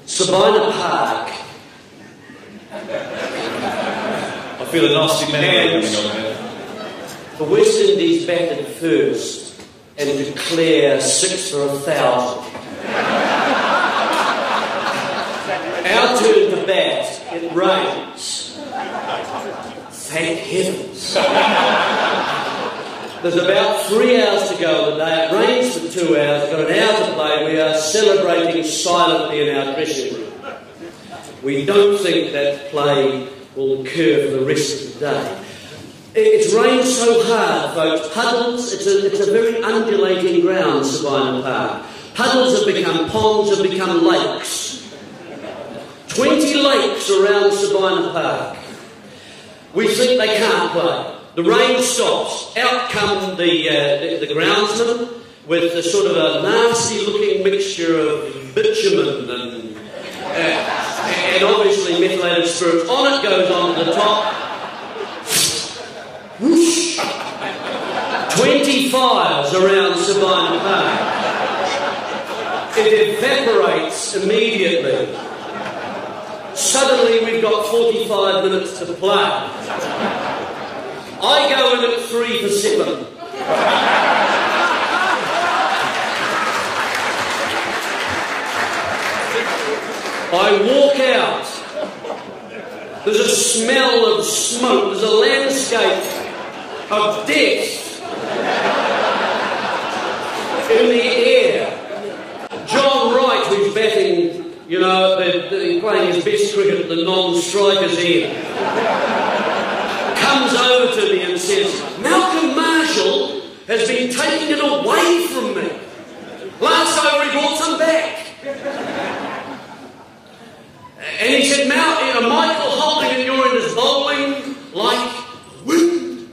Sabina Park. I feel a nasty memory coming on there. The West Indies batted first and declare 6 for 1,000. Our turn to bat, it rains. Thank heavens. There's about 3 hours to go in the day. It rains for 2 hours. We've got an hour to play. We are celebrating silently in our dressing room. We don't think that play will occur for the rest of the day. It's rained so hard, folks. Puddles, it's a very undulating ground, Sabina Park. Puddles have become ponds, have become lakes. 20 lakes around Sabina Park. We think they can't play. The rain stops. Out come the groundsman with a sort of a nasty-looking mixture of bitumen and obviously methylated spirits. On it goes on to the top. Whoosh! 20 fires around Sabina Park. It evaporates immediately. Suddenly we've got 45 minutes to play. I go in at 3 for 7. I walk out. There's a smell of smoke. There's a landscape of death in the air. John Wright, who's batting, you know, playing his best cricket at the non-striker's end, comes over to me and says, Malcolm Marshall has been taking it away from me. Last over he brought some back. And he said, Michael Holding and you're in his bowling like wind.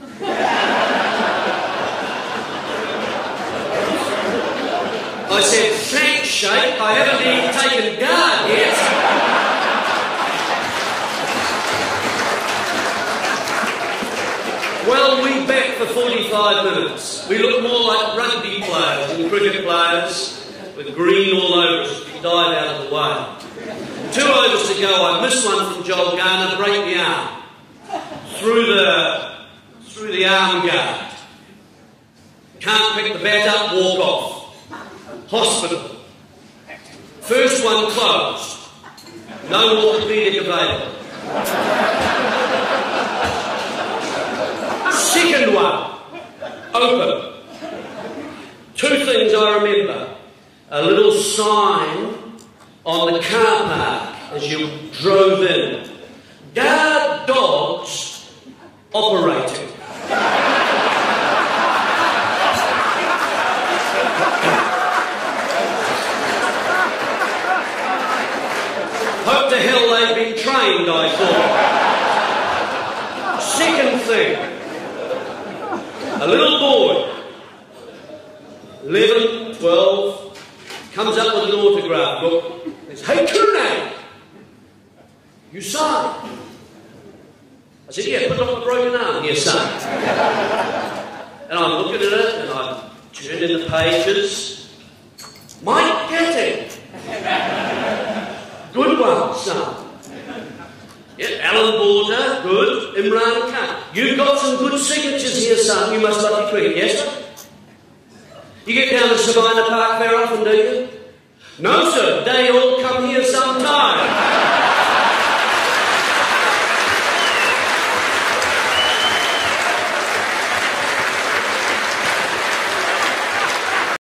I said, thanks, Sheikh, I haven't even taken guard yet. Well, we bat for 45 minutes. We look more like rugby players than cricket players with green all over us. We dive out of the way. 2 overs to go. I miss one from Joel Garner, break the arm. Through the arm guard. Can't pick the bat up, walk off. Hospital. First one closed. No orthopaedic available. Second one, open. 2 things I remember. A little sign on the car park as you drove in. Guard dogs operating. Hope to hell they've been trained, I thought. Second thing. A little boy, 11, 12, comes up with an autograph book. He says, hey, Coney, you sign. I said, yeah, put it on the broken arm here, son. And I'm looking at it, and I turned in the pages. Mike Getting. Good one, son. Yeah, Alan Border, good. Imran Khan. You've got some good signatures here, son. You must love your cricket, yes, sir? You get down to Sabina Park very often, do you? No, sir. Day